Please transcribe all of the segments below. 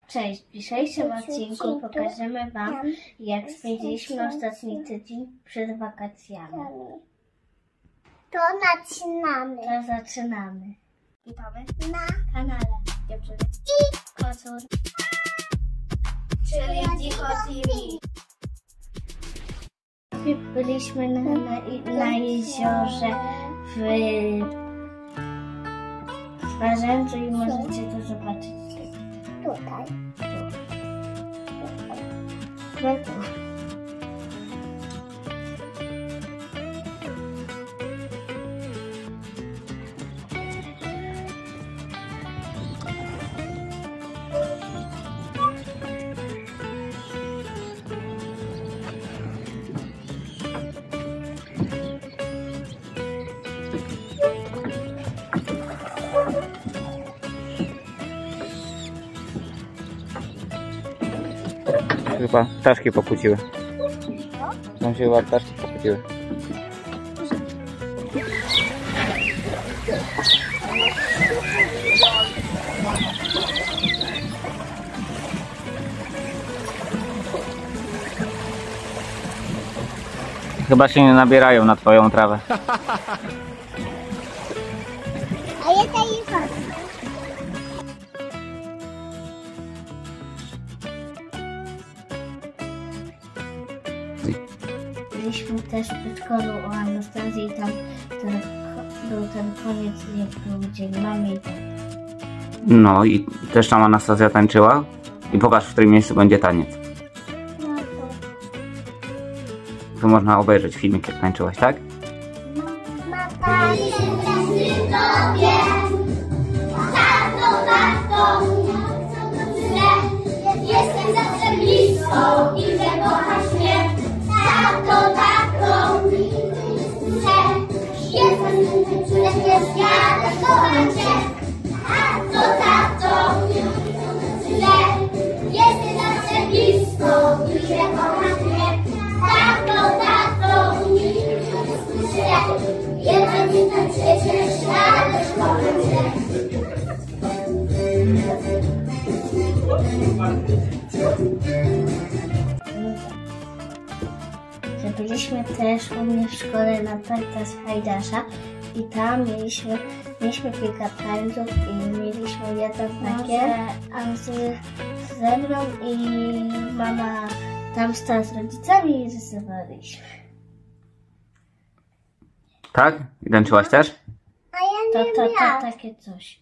Cześć, w dzisiejszym odcinku pokażemy Wam, jak spędziliśmy ostatni tydzień przed wakacjami. To zaczynamy. Witamy Na kanale Dziewczyny i Kocur, czyli Dziko TV. Byliśmy na jeziorze w Warzędzu i możecie to zobaczyć tutaj. Chyba ptaszki pokłóciły. Tam się chyba ptaszki pokłóciły. Chyba się nie nabierają na twoją trawę. A ja daję wodę. Byliśmy też w przedszkolu u Anastazji i tam był ten koniec, jak był dzień mamy i tak. No i też tam Anastazja tańczyła. I pokaż, w którym miejscu będzie taniec. No Tu można obejrzeć filmik, jak tańczyłaś, tak? Mama, Jestem zawsze blisko i że kochasz mnie. Tato, jestem ja też kocham cię. Tato, jestem zawsze blisko i że kochasz mnie. Tato, jestem przecież ja też kocham cię. Byliśmy też u mnie w szkole na tarta z Hajdasza i tam mieliśmy kilka tańców i mieliśmy jeden takie, a ze mną i mama tam stała z rodzicami i rysowaliśmy. Tak? I tańczyłaś też? a ja nie To miałam. takie coś.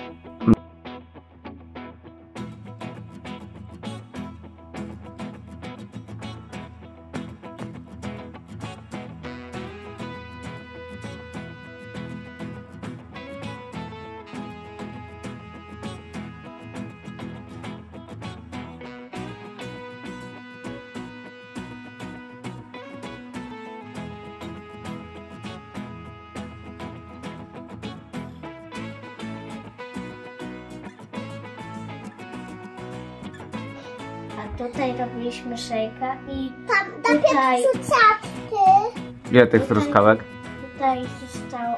A tutaj robiliśmy szejka i Tam tutaj, cucatki. Ile tych truskawek? tutaj zostało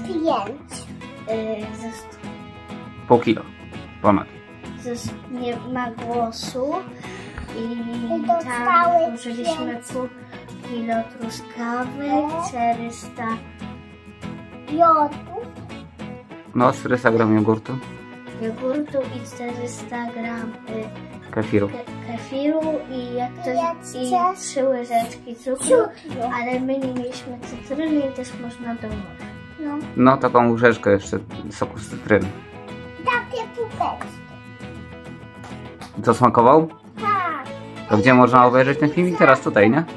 5. Pół kilo. Ponad. nie ma głosu i dostały tam użyliśmy pół kilo truskawek, 400 Jodu. No, 400 gram jogurtu. jogurtu i 400 gram Kefiru. kefiru i jak to i Jeszcze 3 łyżeczki cukru, cukru. ale my nie mieliśmy cytryny i też można dołożyć. No, No, taką łyżeczkę jeszcze soku z cytryny. takie pupeczki. Co smakował? Tak. To gdzie można obejrzeć ten filmik? Teraz tutaj, nie?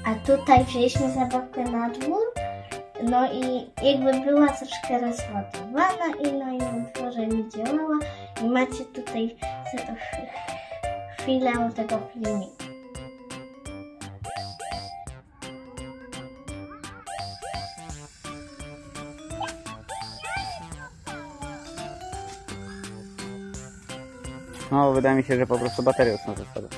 A tutaj wzięliśmy zabawkę na dwór, no i jakby była troszkę rozładowana i no i na dworze nie działała i macie tutaj chwilę tego filmiku. No, wydaje mi się, że po prostu baterie są ze sobą.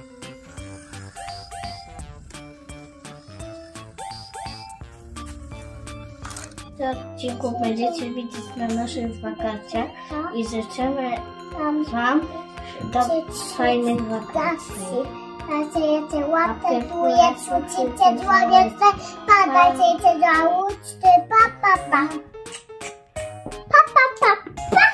W tym odcinku będziecie widzieć na naszych wakacjach i życzymy Wam fajnych wakacji. Dajcie łapkę w górę, wrzucicie dzwoneczek, padajcie za uczty, pa pa pa. Pa pa pa pa.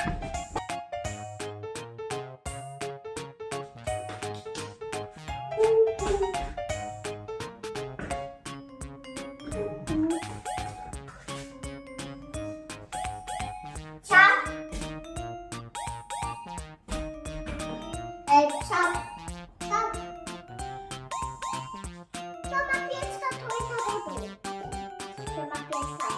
Czap. Czap. Czap. To ma piec, to trójka wody. To ma piec,